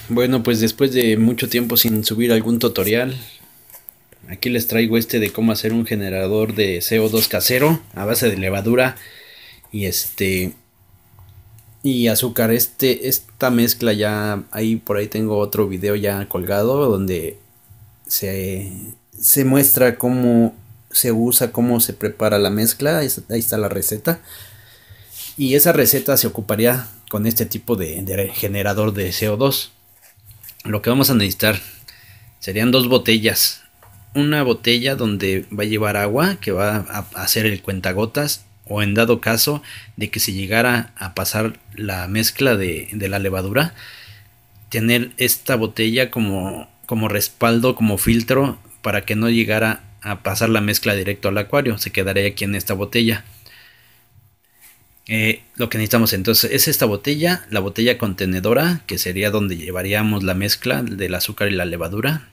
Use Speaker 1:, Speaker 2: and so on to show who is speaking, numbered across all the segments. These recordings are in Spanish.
Speaker 1: Bueno, pues después de mucho tiempo sin subir algún tutorial, aquí les traigo este de cómo hacer un generador de CO2 casero a base de levadura y y azúcar. Esta mezcla ya ahí por ahí tengo otro video ya colgado donde se, se muestra cómo se usa, cómo se prepara la mezcla. Ahí está la receta. Y esa receta se ocuparía con este tipo de generador de CO2. Lo que vamos a necesitar serían dos botellas. Una botella donde va a llevar agua, que va a hacer el cuentagotas, o en dado caso de que se llegara a pasar la mezcla de la levadura, tener esta botella como respaldo, como filtro, para que no llegara a pasar la mezcla directo al acuario, se quedaría aquí en esta botella. Lo que necesitamos entonces es esta botella, la botella contenedora, que sería donde llevaríamos la mezcla del azúcar y la levadura.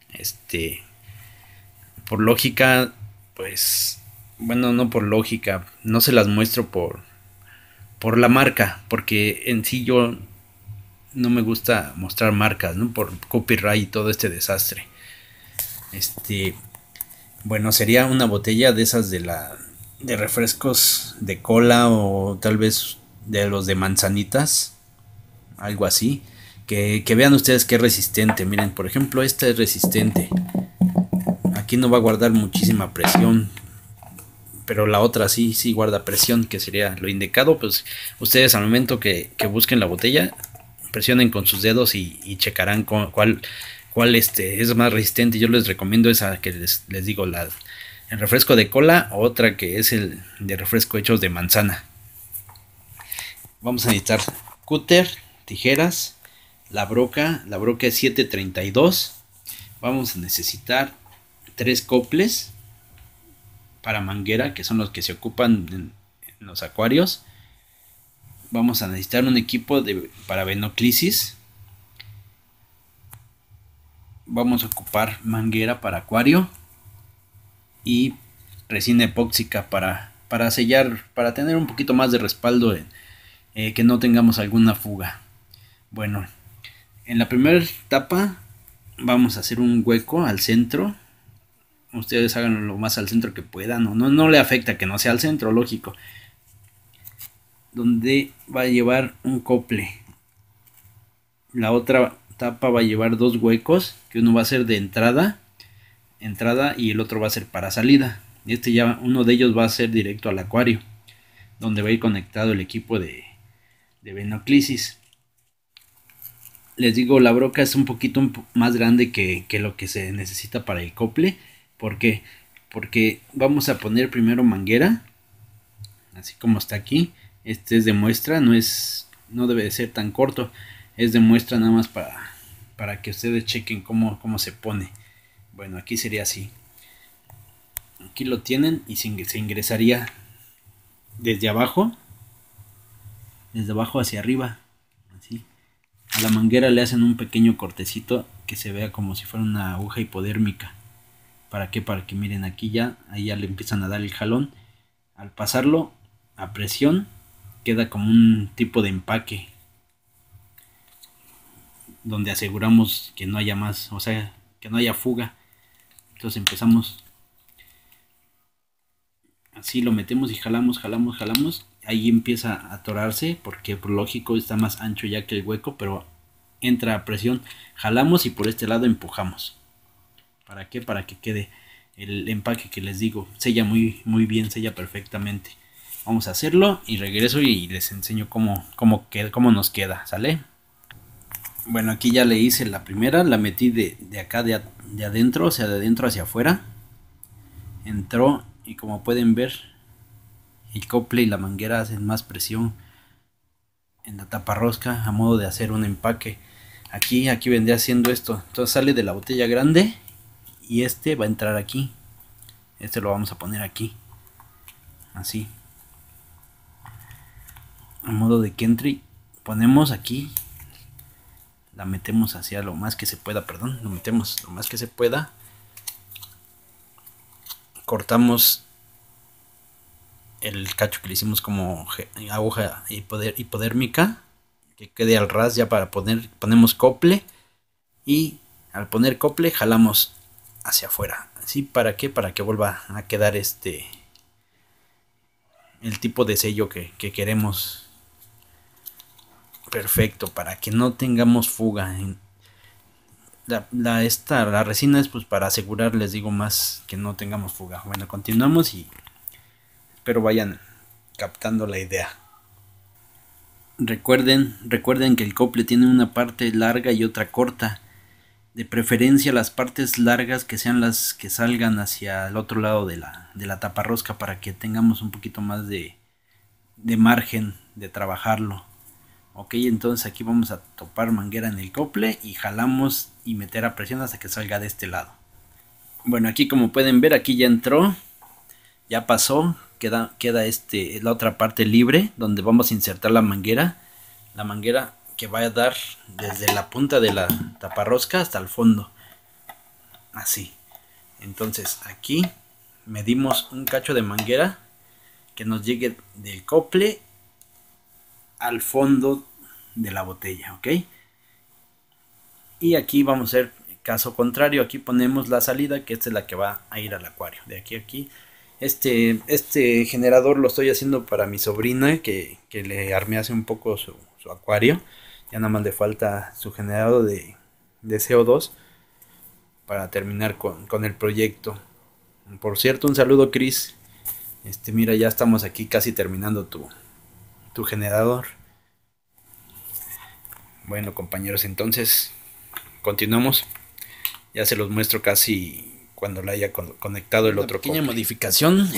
Speaker 1: Por lógica, pues, bueno, no por lógica, no se las muestro por la marca, porque en sí yo no me gusta mostrar marcas, ¿no? Por copyright y todo este desastre. Este, bueno, sería una botella de esas de refrescos de cola o tal vez de los de manzanitas, algo así. Que vean ustedes que es resistente. Miren, por ejemplo, esta es resistente. Aquí no va a guardar muchísima presión, pero la otra sí guarda presión, que sería lo indicado. Pues ustedes al momento que busquen la botella, presionen con sus dedos y checarán cuál es más resistente. Yo les recomiendo esa que les digo, el refresco de cola, o otra que es el de refresco hechos de manzana. Vamos a necesitar cúter, tijeras, la broca es 732. Vamos a necesitar tres coples para manguera, que son los que se ocupan en los acuarios. Vamos a necesitar un equipo para venoclisis. Vamos a ocupar manguera para acuario y resina epóxica para sellar, para tener un poquito más de respaldo, que no tengamos alguna fuga. Bueno, en la primera etapa vamos a hacer un hueco al centro. Ustedes hagan lo más al centro que puedan, no le afecta que no sea al centro, lógico, donde va a llevar un cople. La otra tapa va a llevar dos huecos, que uno va a ser de entrada y el otro va a ser para salida. Uno de ellos va a ser directo al acuario, donde va a ir conectado el equipo de venoclisis. Les digo, la broca es un poquito más grande que lo que se necesita para el cople. ¿Por qué? Porque vamos a poner primero manguera, así como está aquí. Este es de muestra, no debe de ser tan corto, es de muestra nada más para que ustedes chequen cómo se pone. Bueno, aquí sería así. Aquí lo tienen y se ingresaría desde abajo hacia arriba, así. A la manguera le hacen un pequeño cortecito que se vea como si fuera una aguja hipodérmica. ¿Para qué? Para que miren aquí ahí ya le empiezan a dar el jalón. Al pasarlo a presión queda como un tipo de empaque, donde aseguramos que no haya más, o sea, que no haya fuga. Entonces empezamos así, lo metemos y jalamos. Ahí empieza a atorarse porque por lógico está más ancho ya que el hueco, pero entra a presión. Jalamos y por este lado empujamos. ¿Para qué? Para que quede el empaque que les digo. Sella muy bien, sella perfectamente. Vamos a hacerlo y regreso y les enseño cómo nos queda, ¿sale? Bueno, aquí ya le hice la primera, la metí de acá de adentro, o sea, de adentro hacia afuera. Entró y como pueden ver, el cople y la manguera hacen más presión en la taparrosca a modo de hacer un empaque. Aquí vendría haciendo esto. Entonces sale de la botella grande y este va a entrar aquí. Este lo vamos a poner aquí, así, a modo de que entre. Ponemos aquí, la metemos hacia lo más que se pueda, lo metemos lo más que se pueda. Cortamos el cacho que le hicimos como aguja hipodérmica que quede al ras. Ya para ponemos cople, y al poner cople jalamos hacia afuera. ¿Sí? ¿Para qué? Para que vuelva a quedar el tipo de sello que queremos. Perfecto, para que no tengamos fuga. La resina es pues para asegurar, les digo, más que no tengamos fuga. Bueno, continuamos y espero vayan captando la idea. Recuerden que el cople tiene una parte larga y otra corta. De preferencia las partes largas que sean las que salgan hacia el otro lado de la taparrosca, para que tengamos un poquito más de margen de trabajarlo. Ok, entonces aquí vamos a topar manguera en el cople y jalamos y meter a presión hasta que salga de este lado. Bueno, aquí como pueden ver, aquí ya entró, ya pasó, queda la otra parte libre donde vamos a insertar la manguera que va a dar desde la punta de la taparrosca hasta el fondo, así. Entonces aquí medimos un cacho de manguera que nos llegue del cople al fondo de la botella, ok. Y aquí vamos a hacer caso contrario. Aquí ponemos la salida, que esta es la que va a ir al acuario. De aquí a aquí. Este generador lo estoy haciendo para mi sobrina, que le armé hace un poco su acuario. Ya nada más le falta su generador de CO2 para terminar con el proyecto. Por cierto, un saludo, Chris. Mira, ya estamos aquí casi terminando tu generador. Bueno, compañeros, entonces continuamos. Ya se los muestro casi cuando le haya conectado el otro. Pequeña modificación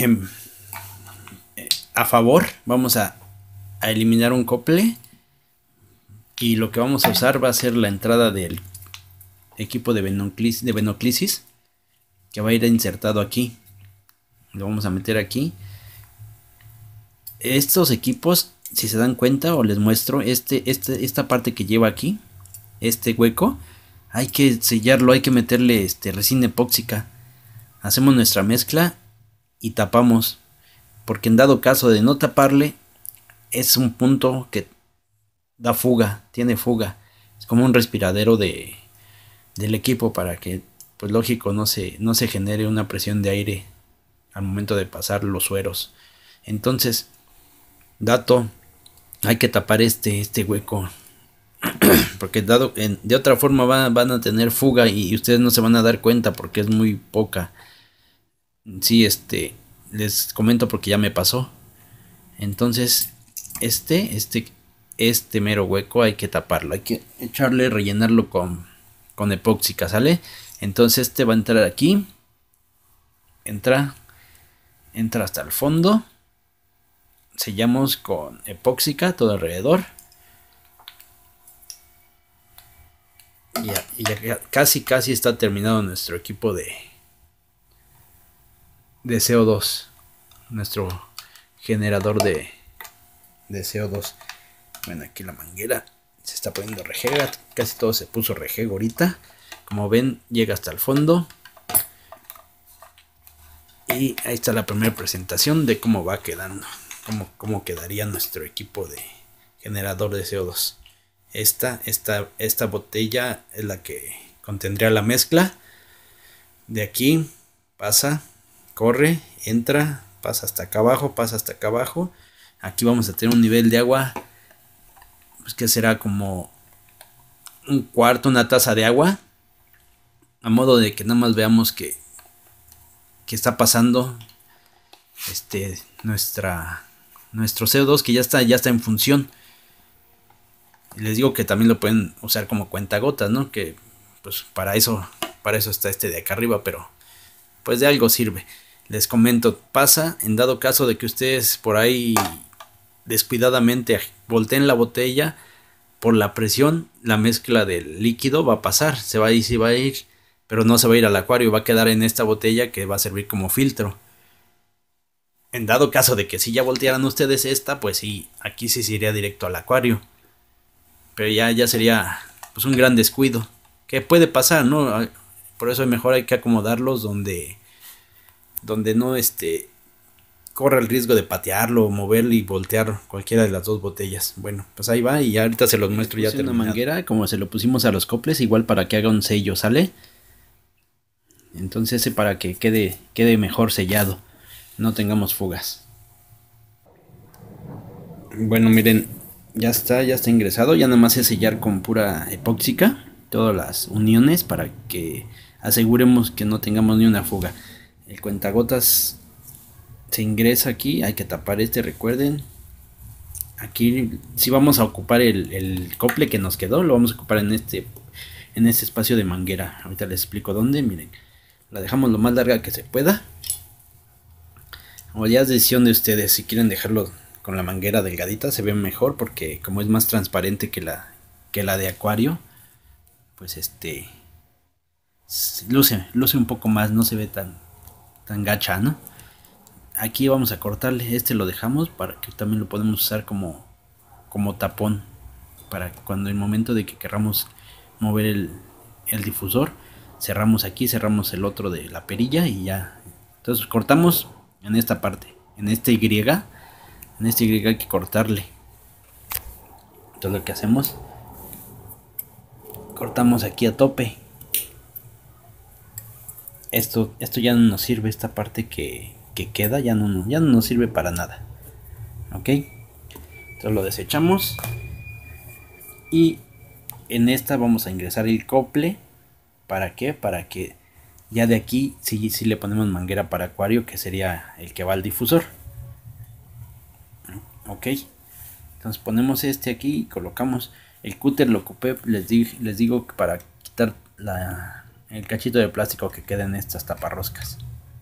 Speaker 1: a favor. Vamos a eliminar un cople, y lo que vamos a usar va a ser la entrada del equipo de venoclisis, que va a ir insertado aquí. Lo vamos a meter aquí. Estos equipos, si se dan cuenta, o les muestro, esta parte que lleva aquí, este hueco, hay que sellarlo, hay que meterle resina epóxica. Hacemos nuestra mezcla y tapamos, porque en dado caso de no taparle, es un punto que da fuga, tiene fuga. Es como un respiradero del equipo, para que, pues lógico, no se genere una presión de aire al momento de pasar los sueros. Entonces, dato, hay que tapar este hueco, porque de otra forma van a tener fuga y ustedes no se van a dar cuenta, porque es muy poca. Sí, les comento porque ya me pasó. Entonces este mero hueco hay que taparlo, hay que rellenarlo con epóxica, ¿sale? Entonces va a entrar aquí, entra hasta el fondo, sellamos con epóxica todo alrededor. Y ya casi está terminado nuestro equipo de CO2, nuestro generador de CO2. Bueno, aquí la manguera se está poniendo rejega, casi todo se puso rejego ahorita. Como ven, llega hasta el fondo. Y ahí está la primera presentación de cómo va quedando, cómo quedaría nuestro equipo de generador de CO2. Esta botella es la que contendría la mezcla. De aquí pasa, corre, entra, pasa hasta acá abajo, Aquí vamos a tener un nivel de agua, pues que será como un cuarto, una taza de agua, a modo de que nada más veamos que está pasando nuestro CO2, que ya está en función. Y les digo que también lo pueden usar como cuentagotas, ¿no? Que pues para eso está de acá arriba, pero pues de algo sirve. Les comento, pasa en dado caso de que ustedes por ahí descuidadamente volteen la botella, por la presión la mezcla del líquido va a pasar, se va a ir, pero no se va a ir al acuario, va a quedar en esta botella que va a servir como filtro. En dado caso de que si ya voltearan ustedes esta, pues sí, aquí sí se iría directo al acuario, pero ya sería pues un gran descuido, que puede pasar, ¿no? Por eso mejor hay que acomodarlos donde no corra el riesgo de patearlo o moverlo y voltear cualquiera de las dos botellas. Bueno, pues ahí va y ya ahorita se los muestro ya terminado. Una manguera como se lo pusimos a los coples, igual para que haga un sello, ¿sale? Entonces para que quede mejor sellado, no tengamos fugas. Bueno, miren, ya está ingresado, ya nada más es sellar con pura epóxica todas las uniones para que aseguremos que no tengamos ni una fuga. El cuentagotas se ingresa aquí, hay que tapar recuerden. Aquí si vamos a ocupar el cople que nos quedó, lo vamos a ocupar en este espacio de manguera. Ahorita les explico dónde, miren. La dejamos lo más larga que se pueda. O ya es decisión de ustedes, si quieren dejarlo con la manguera delgadita se ve mejor porque como es más transparente que la de acuario, pues luce un poco más, no se ve tan gacha, ¿no? Aquí vamos a cortarle, lo dejamos para que también lo podemos usar como tapón, para cuando en el momento de que queramos mover el difusor, cerramos aquí, cerramos el otro de la perilla y ya. Entonces cortamos en esta parte, en este Y hay que cortarle. Entonces lo que hacemos, cortamos aquí a tope. Esto ya no nos sirve, esta parte que queda ya no nos sirve para nada. Ok, entonces lo desechamos y en esta vamos a ingresar el cople. ¿Para qué? Para que ya de aquí sí le ponemos manguera para acuario, que sería el que va al difusor. Ok, entonces ponemos aquí y colocamos el cúter. Lo ocupé, les digo, para quitar el cachito de plástico que queda en estas taparroscas.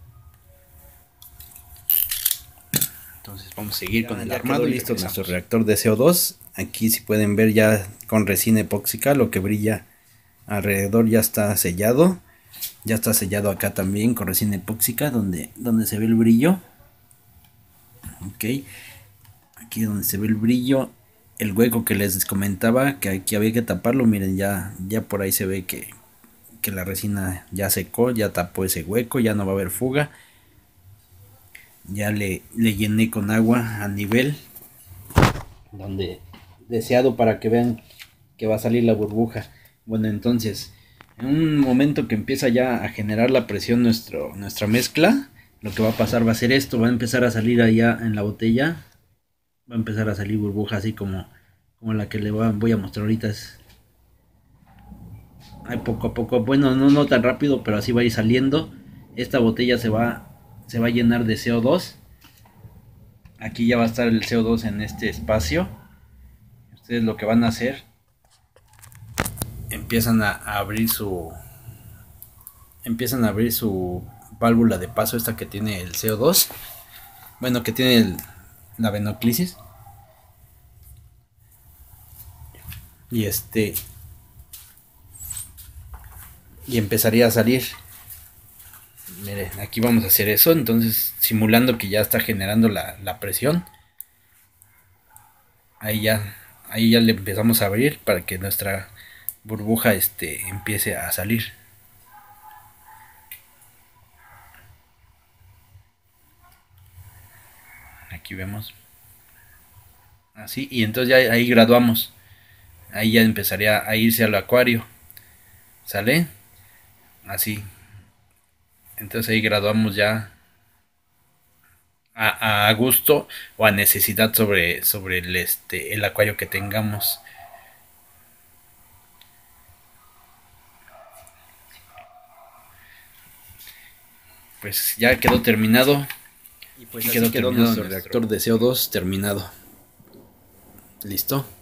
Speaker 1: Entonces vamos a seguir con el armado. Listo nuestro reactor de CO2. Aquí si pueden ver ya con resina epóxica, lo que brilla alrededor ya está sellado. Ya está sellado acá también con resina epóxica donde se ve el brillo. Ok, aquí donde se ve el brillo, el hueco que les comentaba que aquí había que taparlo, miren, ya por ahí se ve que la resina ya secó, ya tapó ese hueco, ya no va a haber fuga. Ya le llené con agua a nivel donde deseado, para que vean que va a salir la burbuja. Bueno, entonces en un momento que empieza ya a generar la presión nuestra mezcla, lo que va a pasar va a ser esto, va a empezar a salir allá en la botella, va a empezar a salir burbuja así como la que voy a mostrar ahorita. Hay poco a poco, bueno, no tan rápido, pero así va a ir saliendo. Esta botella se va a llenar de CO2. Aquí ya va a estar el CO2 en este espacio. Ustedes lo que van a hacer, empiezan a abrir su válvula de paso, esta que tiene el CO2, bueno, que tiene la venoclisis, y y empezaría a salir. Miren, aquí vamos a hacer eso, entonces simulando que ya está generando la presión. Ahí ya le empezamos a abrir para que nuestra burbuja empiece a salir. Aquí vemos así, y entonces ya ahí graduamos. Ahí ya empezaría a irse al acuario, ¿sale? Así. Entonces ahí graduamos ya a gusto o a necesidad sobre el acuario que tengamos. Pues ya quedó terminado. Y pues quedó nuestro reactor de CO2 terminado. ¿Listo?